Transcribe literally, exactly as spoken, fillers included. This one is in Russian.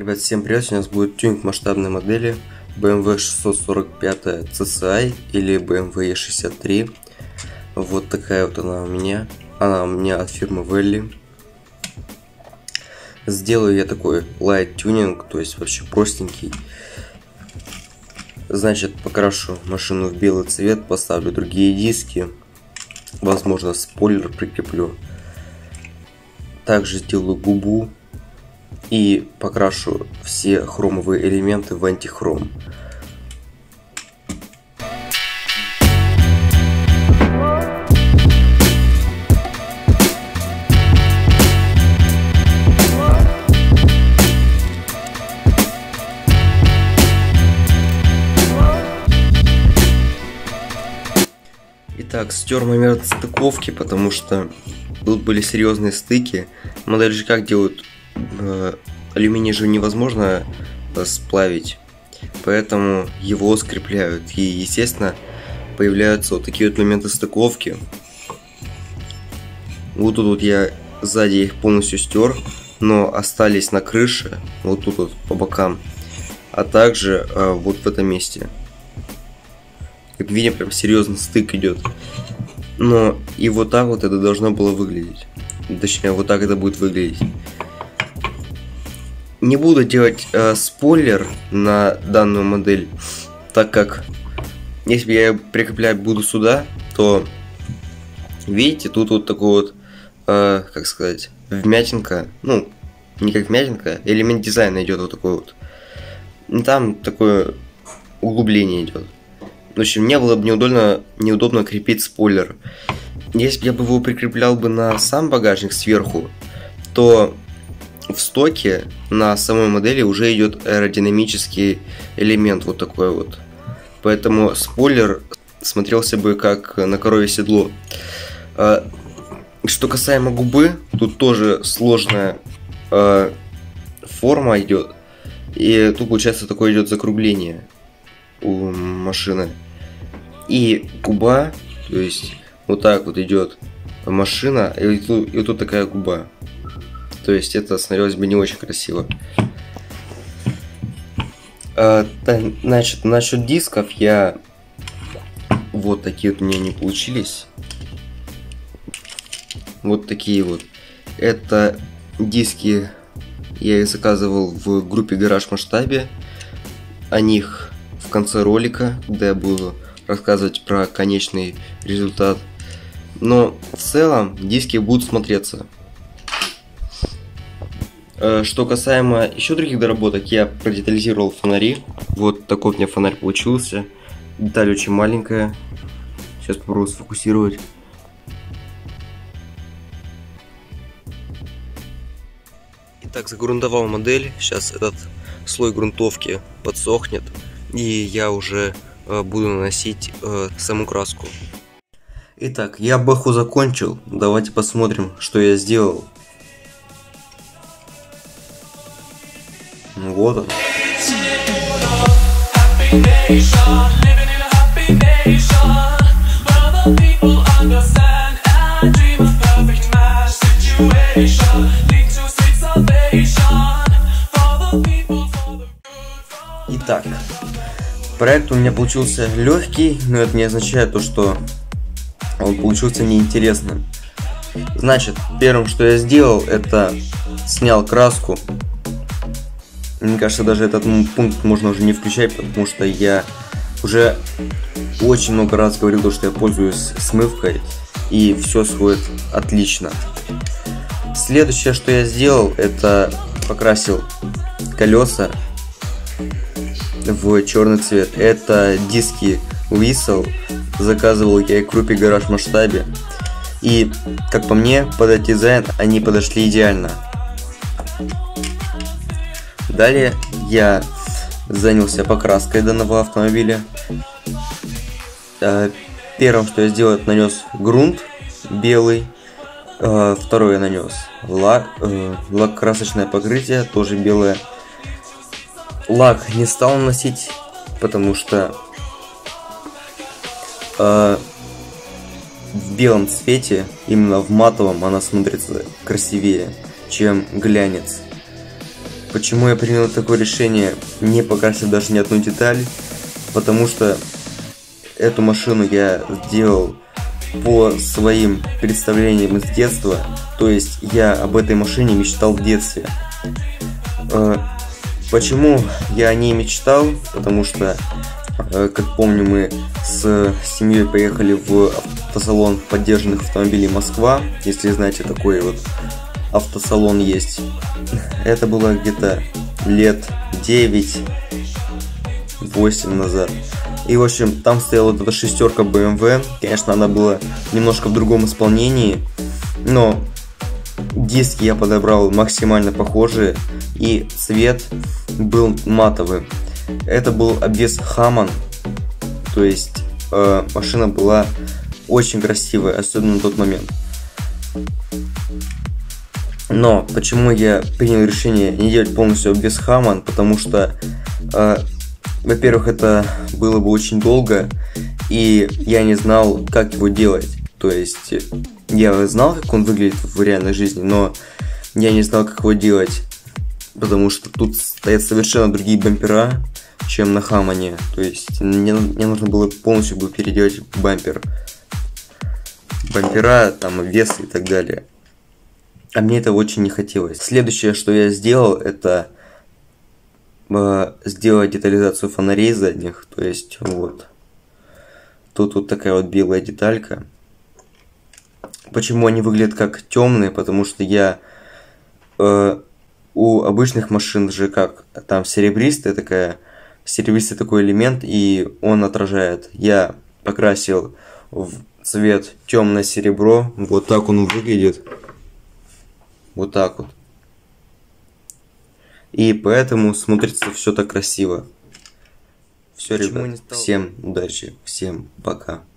Ребят, всем привет! Сегодня у нас будет тюнинг масштабной модели бэ эм вэ шестьсот сорок пять си си ай или бэ эм вэ и шестьдесят три. Вот такая вот она у меня. Она у меня от фирмы Вэлли. Сделаю я такой light тюнинг, то есть вообще простенький. Значит, покрашу машину в белый цвет, поставлю другие диски, возможно, спойлер прикреплю. Также сделаю губу и покрашу все хромовые элементы в антихром. Итак, стер момент стыковки, потому что тут были серьезные стыки. Модель же как делают? Э, алюминий же невозможно сплавить, поэтому его скрепляют. И, естественно, появляются вот такие вот моменты стыковки. Вот тут вот я сзади их полностью стер, но остались на крыше, вот тут вот по бокам, а также э, вот в этом месте. Как видим, прям серьезный стык идет. Но и вот так вот это должно было выглядеть. Точнее, вот так это будет выглядеть. Не буду делать э, спойлер на данную модель, так как если я прикреплять буду сюда, то видите, тут вот такой вот, э, как сказать, вмятинка. Ну, не как вмятинка, элемент дизайна идет вот такой вот. И там такое углубление идет. В общем, мне было бы неудобно, неудобно крепить спойлер. Если бы я бы его прикреплял бы на сам багажник сверху, то в стоке на самой модели уже идет аэродинамический элемент вот такой вот. Поэтому спойлер смотрелся бы как на коровье седло. Что касаемо губы, тут тоже сложная форма идет. И тут получается такое идет закругление у машины. И губа, то есть вот так вот идет машина, и тут, и тут такая губа. То есть это смотрелось бы не очень красиво. А, значит, насчет дисков я... Вот такие вот у меня не получились. Вот такие вот. Это диски, я их заказывал в группе Гараж Масштабе. О них в конце ролика, когда я буду рассказывать про конечный результат. Но в целом диски будут смотреться. Что касаемо еще других доработок, я продетализировал фонари. Вот такой у меня фонарь получился. Деталь очень маленькая. Сейчас попробую сфокусировать. Итак, загрунтовал модель. Сейчас этот слой грунтовки подсохнет, и я уже э, буду наносить э, саму краску. Итак, я бэху закончил. Давайте посмотрим, что я сделал. Вот он. Итак, проект у меня получился легкий, но это не означает то, что он получился неинтересным. Значит, первым, что я сделал, это снял краску. Мне кажется, даже этот пункт можно уже не включать, потому что я уже очень много раз говорил, что я пользуюсь смывкой, и все сходит отлично. Следующее, что я сделал, это покрасил колеса в черный цвет. Это диски Whistle. Заказывал я их в группе Гараж Масштабе. И, как по мне, под этот дизайн они подошли идеально. Далее я занялся покраской данного автомобиля. Первым, что я сделал, это нанес грунт белый. Второе я нанес лак, лак красочное покрытие, тоже белое. Лак не стал наносить, потому что э, в белом цвете, именно в матовом, она смотрится красивее, чем глянец. Почему я принял такое решение, не покрасив даже ни одну деталь? Потому что эту машину я сделал по своим представлениям из детства. То есть я об этой машине мечтал в детстве. Почему я о ней мечтал? Потому что, как помню, мы с семьей поехали в автосалон поддержанных автомобилей Москва. Если знаете, такой вот автосалон есть. Это было где-то лет девять-восемь назад. И, в общем, там стояла вот эта шестерка бэ эм вэ. Конечно, она была немножко в другом исполнении, но диски я подобрал максимально похожие, и цвет был матовый. Это был обвес Хаман, то есть э, машина была очень красивая, особенно на тот момент. Но почему я принял решение не делать полностью обвес Хаман? Потому что, э, во-первых, это было бы очень долго, и я не знал, как его делать. То есть я знал, как он выглядит в реальной жизни, но я не знал, как его делать, потому что тут стоят совершенно другие бампера, чем на Хамане. То есть мне, мне нужно было полностью бы переделать бампер, бампера, там вес и так далее. А мне это очень не хотелось. Следующее, что я сделал, это э, сделать детализацию фонарей задних. То есть вот тут вот такая вот белая деталька. Почему они выглядят как темные? Потому что я э, у обычных машин же как там серебристая такая, серебристый такой элемент, и он отражает. Я покрасил в цвет темное серебро. Вот так он выглядит. Вот так вот. И поэтому смотрится все так красиво. Все, ребят. Всем удачи, всем пока.